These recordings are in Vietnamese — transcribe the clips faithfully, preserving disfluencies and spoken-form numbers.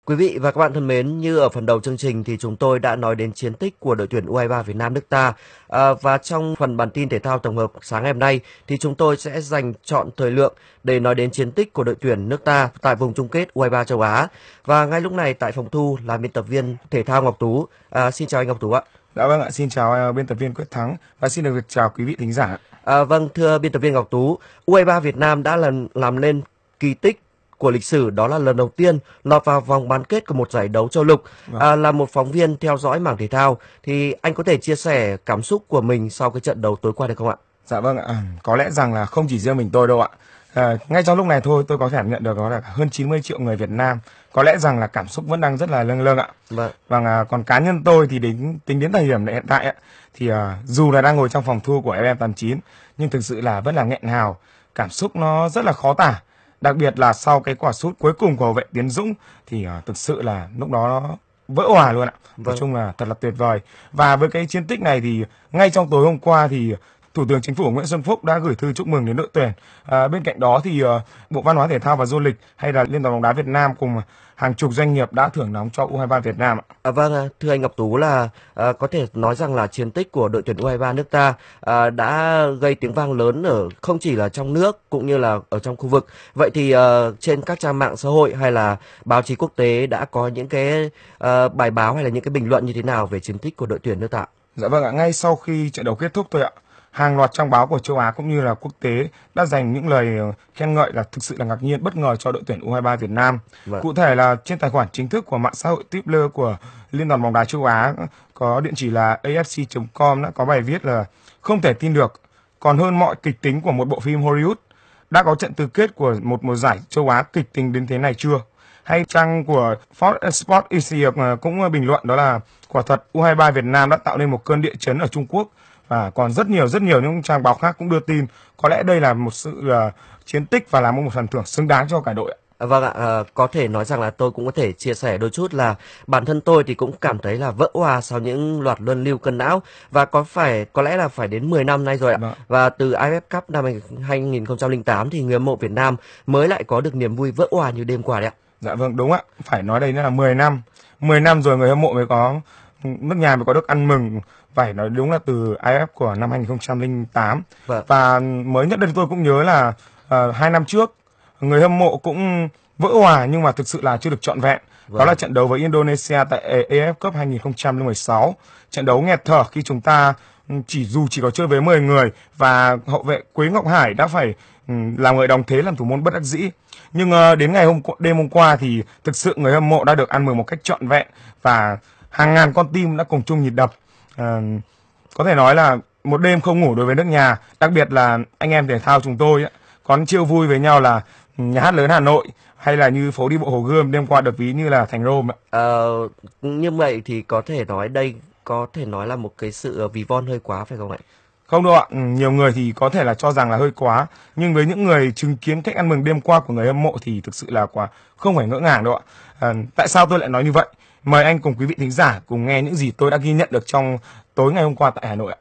Quý vị và các bạn thân mến, như ở phần đầu chương trình thì chúng tôi đã nói đến chiến tích của đội tuyển u hai ba Việt Nam nước ta. À, và trong phần bản tin thể thao tổng hợp sáng ngày hôm nay thì chúng tôi sẽ dành trọn thời lượng để nói đến chiến tích của đội tuyển nước ta tại vùng chung kết u hai ba châu Á. Và ngay lúc này tại phòng thu là biên tập viên thể thao Ngọc Tú. À, xin chào anh Ngọc Tú ạ. Dạ vâng ạ, xin chào biên tập viên Quyết Thắng và xin được chào quý vị thính giả. À, vâng, thưa biên tập viên Ngọc Tú, u hai ba Việt Nam đã lần làm nên kỳ tích của lịch sử, đó là lần đầu tiên lọt vào vòng bán kết của một giải đấu châu lục. Vâng. À, là một phóng viên theo dõi mảng thể thao thì anh có thể chia sẻ cảm xúc của mình sau cái trận đấu tối qua được không ạ? Dạ vâng ạ, có lẽ rằng là không chỉ riêng mình tôi đâu ạ. À, ngay trong lúc này thôi tôi có thể nhận được đó là hơn chín mươi triệu người Việt Nam. Có lẽ rằng là cảm xúc vẫn đang rất là lâng lâng ạ. Vâng. Và à, còn cá nhân tôi thì đến tính đến thời điểm hiện tại ạ, thì à, dù là đang ngồi trong phòng thu của ép em tám chín nhưng thực sự là vẫn là nghẹn hào, cảm xúc nó rất là khó tả. Đặc biệt là sau cái quả sút cuối cùng của hậu vệ Tiến Dũng thì uh, thực sự là lúc đó nó vỡ òa luôn ạ. Vâng. Nói chung là thật là tuyệt vời. Và với cái chiến tích này thì ngay trong tối hôm qua thì Thủ tướng Chính phủ Nguyễn Xuân Phúc đã gửi thư chúc mừng đến đội tuyển. À, bên cạnh đó thì uh, Bộ Văn hóa Thể thao và Du lịch hay là Liên đoàn bóng đá Việt Nam cùng hàng chục doanh nghiệp đã thưởng nóng cho u hai ba Việt Nam ạ. À, vâng, thưa anh Ngọc Tú là à, có thể nói rằng là chiến tích của đội tuyển u hai ba nước ta à, đã gây tiếng vang lớn ở không chỉ là trong nước cũng như là ở trong khu vực. Vậy thì à, trên các trang mạng xã hội hay là báo chí quốc tế đã có những cái à, bài báo hay là những cái bình luận như thế nào về chiến tích của đội tuyển nước ta? Dạ vâng ạ, ngay sau khi trận đấu kết thúc thôi ạ, hàng loạt trang báo của châu Á cũng như là quốc tế đã dành những lời khen ngợi là thực sự là ngạc nhiên bất ngờ cho đội tuyển u hai ba Việt Nam. Vâng. Cụ thể là trên tài khoản chính thức của mạng xã hội Twitter của Liên đoàn bóng đá châu Á có địa chỉ là a ép xê chấm com đã có bài viết là không thể tin được, còn hơn mọi kịch tính của một bộ phim Hollywood, đã có trận tứ kết của một mùa giải châu Á kịch tính đến thế này chưa? Hay trang của Fox Sports Asia cũng bình luận đó là quả thật u hai ba Việt Nam đã tạo nên một cơn địa chấn ở Trung Quốc. Và còn rất nhiều rất nhiều những trang báo khác cũng đưa tin có lẽ đây là một sự uh, chiến tích và là một phần thưởng xứng đáng cho cả đội. À, vâng ạ, à, có thể nói rằng là tôi cũng có thể chia sẻ đôi chút là bản thân tôi thì cũng cảm thấy là vỡ òa sau những loạt luân lưu cân não và có phải có lẽ là phải đến mười năm nay rồi ạ. Vâng. Và từ a ép ép Cup năm hai nghìn không trăm lẻ tám thì người hâm mộ Việt Nam mới lại có được niềm vui vỡ òa như đêm qua đấy ạ. Dạ vâng, đúng ạ, phải nói đây là mười năm, mười năm rồi người hâm mộ mới có nước nhà mới có được ăn mừng. Phải nói đúng là từ a ép ép của năm hai nghìn không trăm lẻ tám. Vâng. Và mới nhất đây tôi cũng nhớ là uh, hai năm trước người hâm mộ cũng vỡ òa nhưng mà thực sự là chưa được trọn vẹn. Vâng. Đó là trận đấu với Indonesia tại a ép ép Cup hai nghìn không trăm mười sáu. Trận đấu nghẹt thở khi chúng ta chỉ dù chỉ có chơi với mười người và hậu vệ Quế Ngọc Hải đã phải um, làm người đồng thế làm thủ môn bất đắc dĩ. Nhưng uh, đến ngày hôm đêm hôm qua thì thực sự người hâm mộ đã được ăn mừng một cách trọn vẹn và hàng ngàn con tim đã cùng chung nhịp đập. À, có thể nói là một đêm không ngủ đối với nước nhà, đặc biệt là anh em thể thao chúng tôi ấy, có chiêu vui với nhau là nhà hát lớn Hà Nội hay là như phố đi bộ Hồ Gươm đêm qua được ví như là thành Rome. Ờ, như vậy thì có thể nói đây có thể nói là một cái sự ví von hơi quá phải không ạ? Không đâu ạ, nhiều người thì có thể là cho rằng là hơi quá, nhưng với những người chứng kiến cách ăn mừng đêm qua của người hâm mộ thì thực sự là quá không phải ngỡ ngàng đâu ạ. À, tại sao tôi lại nói như vậy? Mời anh cùng quý vị thính giả cùng nghe những gì tôi đã ghi nhận được trong tối ngày hôm qua tại Hà Nội ạ.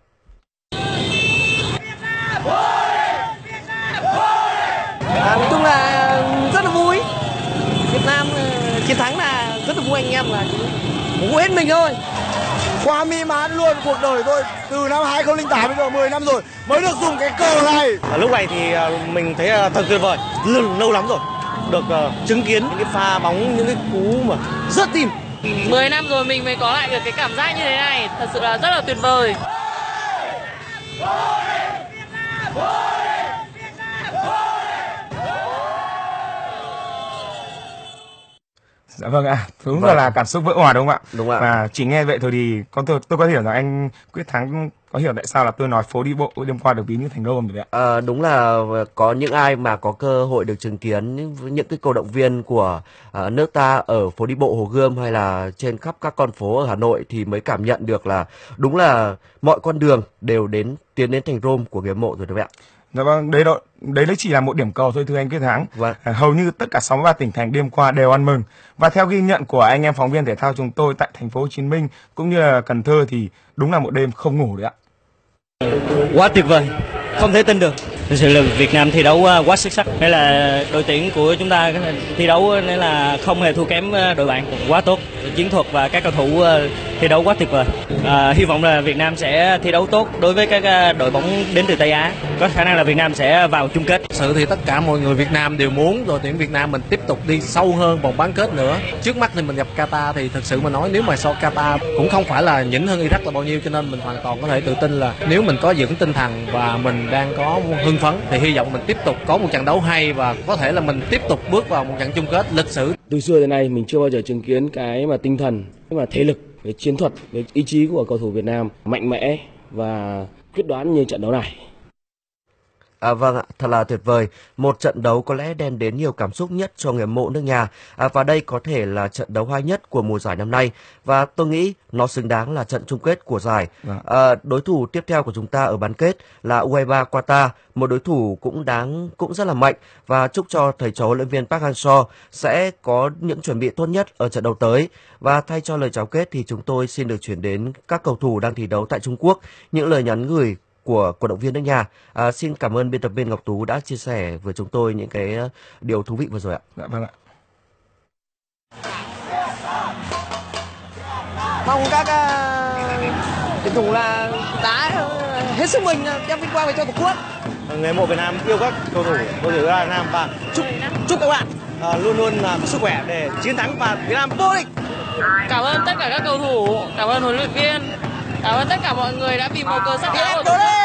À, nói chung là rất là vui. Việt Nam chiến thắng là rất là vui, anh em là cũng hết mình thôi. Quá mỹ mãn luôn, cuộc đời tôi từ năm hai nghìn không trăm lẻ tám đến giờ mười năm rồi mới được dùng cái cờ này. À, lúc này thì mình thấy thật tuyệt vời, lâu, lâu lắm rồi được uh, chứng kiến những cái pha bóng, những cái cú mà rất tim. mười năm rồi mình mới có lại được cái cảm giác như thế này, thật sự là rất là tuyệt vời. Dạ vâng ạ, đúng vâng. là cảm xúc vỡ òa đúng không ạ? Đúng ạ. Và chỉ nghe vậy thôi thì con tôi tôi có hiểu rằng anh Quyết Thắng có hiểu tại sao là tôi nói phố đi bộ đêm qua được ví như thành Rome vậy ạ? À, đúng là có những ai mà có cơ hội được chứng kiến những, những cái cổ động viên của uh, nước ta ở phố đi bộ Hồ Gươm hay là trên khắp các con phố ở Hà Nội thì mới cảm nhận được là đúng là mọi con đường đều đến tiến đến thành Rome của người hâm mộ rồi đấy ạ. Dạ vâng, đấy đó, đấy đấy chỉ là một điểm cầu thôi thưa anh Quyết Thắng. Vâng. À, hầu như tất cả sáu mươi ba tỉnh thành đêm qua đều ăn mừng. Và theo ghi nhận của anh em phóng viên thể thao chúng tôi tại thành phố Hồ Chí Minh cũng như là Cần Thơ thì đúng là một đêm không ngủ đấy ạ. Quá tuyệt vời, không thể tin được. Thực sự là Việt Nam thi đấu quá xuất sắc, hay là đội tuyển của chúng ta thi đấu nên là không hề thua kém đội bạn, quá tốt, chiến thuật và các cầu thủ thi đấu quá tuyệt vời. À, hy vọng là Việt Nam sẽ thi đấu tốt đối với các đội bóng đến từ Tây Á, có khả năng là Việt Nam sẽ vào chung kết. Thực sự thì tất cả mọi người Việt Nam đều muốn đội tuyển Việt Nam mình tiếp tục đi sâu hơn vòng bán kết nữa. Trước mắt thì mình gặp Qatar thì thực sự mà nói nếu mà so Qatar cũng không phải là nhỉnh hơn Iraq là bao nhiêu, cho nên mình hoàn toàn có thể tự tin là nếu mình có dưỡng tinh thần và mình đang có hưng phấn thì hy vọng mình tiếp tục có một trận đấu hay và có thể là mình tiếp tục bước vào một trận chung kết lịch sử. Từ xưa đến nay mình chưa bao giờ chứng kiến cái mà tinh thần, cái mà thể lực, cái chiến thuật, cái ý chí của cầu thủ Việt Nam mạnh mẽ và quyết đoán như trận đấu này. À, vâng ạ, thật là tuyệt vời. Một trận đấu có lẽ đem đến nhiều cảm xúc nhất cho người hâm mộ nước nhà. À, và đây có thể là trận đấu hay nhất của mùa giải năm nay. Và tôi nghĩ nó xứng đáng là trận chung kết của giải. À, đối thủ tiếp theo của chúng ta ở bán kết là u hai ba Qatar, một đối thủ cũng đáng cũng rất là mạnh. Và chúc cho thầy trò huấn luyện viên Park Hang-seo sẽ có những chuẩn bị tốt nhất ở trận đấu tới. Và thay cho lời chào kết thì chúng tôi xin được chuyển đến các cầu thủ đang thi đấu tại Trung Quốc những lời nhắn gửi của cổ động viên nước nhà. À, xin cảm ơn biên tập viên Ngọc Tú đã chia sẻ với chúng tôi những cái điều thú vị vừa rồi ạ. Dạ vâng ạ. Mong các tuyển uh, thủ là đá hết sức mình đem vinh quang về cho Tổ quốc. Người hâm mộ Việt Nam yêu các cầu thủ cầu thủ Việt Nam và chúc chúc các bạn uh, luôn luôn uh, sức khỏe để chiến thắng và Việt Nam vô địch. Cảm ơn tất cả các cầu thủ, cảm ơn huấn luyện viên, cảm ơn tất cả mọi người đã vì màu cờ sắc áo của